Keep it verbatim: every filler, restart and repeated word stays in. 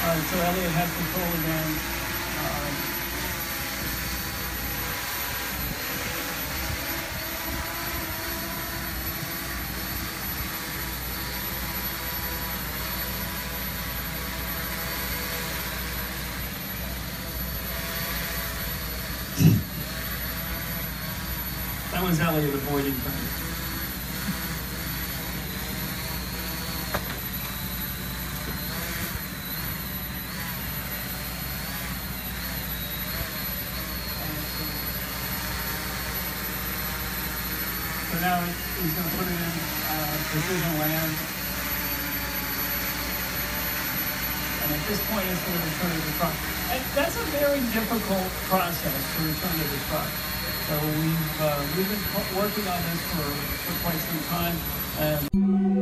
All right, so Elliot has control again. Um, that was Elliot avoiding things. So now he's going to put it in uh, precision land. And at this point, it's going to return to the truck. And that's a very difficult process to return to the truck. So we've uh, we've been working on this for, for quite some time. And